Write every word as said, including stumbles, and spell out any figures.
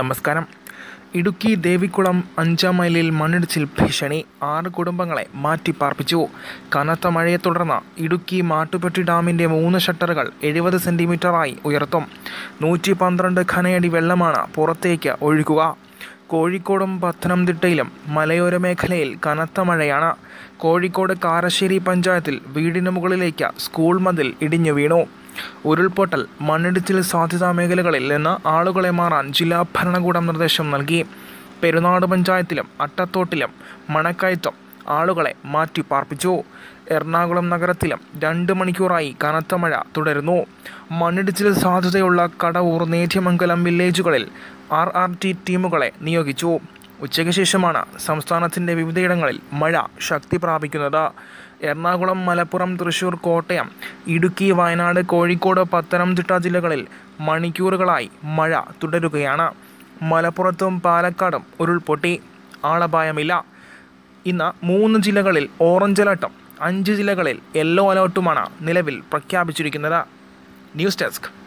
നമസ്കാരം. ഇടുക്കി ദേവികുളം അഞ്ചാം മൈലിൽ മണ്ണിടിച്ചിൽ ഭീഷണി. ആറ് കുടുംബങ്ങളെ മാറ്റിപ്പാർപ്പിച്ചു. കനത്ത മഴയെ തുടർന്ന് ഇടുക്കി മാട്ടുപ്പെട്ടി ഡാമിൻ്റെ മൂന്ന് ഷട്ടറുകൾ എഴുപത് സെൻറ്റിമീറ്ററായി ഉയർത്തും. നൂറ്റി പന്ത്രണ്ട് ഘനയടി വെള്ളമാണ് പുറത്തേക്ക് ഒഴുകുക. കോഴിക്കോടും പത്തനംതിട്ടയിലും മലയോര മേഖലയിൽ കനത്ത മഴയാണ്. കോഴിക്കോട് കാരശ്ശേരി പഞ്ചായത്തിൽ വീടിന് മുകളിലേക്ക് സ്കൂൾ മതിൽ ഇടിഞ്ഞു വീണു. ഉരുൾപൊട്ടൽ, മണ്ണിടിച്ചിൽ സാധ്യതാ മേഖലകളിൽ നിന്ന് ആളുകളെ മാറാൻ ജില്ലാ ഭരണകൂടം നിർദ്ദേശം നൽകി. പെരുന്നാട് പഞ്ചായത്തിലും അട്ടത്തോട്ടിലും മണക്കയറ്റം ആളുകളെ മാറ്റിപ്പാർപ്പിച്ചു. എറണാകുളം നഗരത്തിലും രണ്ട് മണിക്കൂറായി കനത്ത മഴ തുടരുന്നു. മണ്ണിടിച്ചിൽ സാധ്യതയുള്ള കടവൂർ, നേര്യമംഗലം വില്ലേജുകളിൽ ആർ ആർ ടി ടീമുകളെ നിയോഗിച്ചു. ഉച്ചയ്ക്ക് ശേഷമാണ് സംസ്ഥാനത്തിൻ്റെ വിവിധയിടങ്ങളിൽ മഴ ശക്തി പ്രാപിക്കുന്നത്. എറണാകുളം, മലപ്പുറം, തൃശൂർ, കോട്ടയം, ഇടുക്കി, വയനാട്, കോഴിക്കോട്, പത്തനംതിട്ട ജില്ലകളിൽ മണിക്കൂറുകളായി മഴ തുടരുകയാണ്. മലപ്പുറത്തും പാലക്കാടും ഉരുൾപൊട്ടി. ആളപായമില്ല. ഇന്ന് മൂന്ന് ജില്ലകളിൽ ഓറഞ്ച് അലർട്ടും അഞ്ച് ജില്ലകളിൽ യെല്ലോ അലർട്ടുമാണ് നിലവിൽ പ്രഖ്യാപിച്ചിരിക്കുന്നത്. News desk.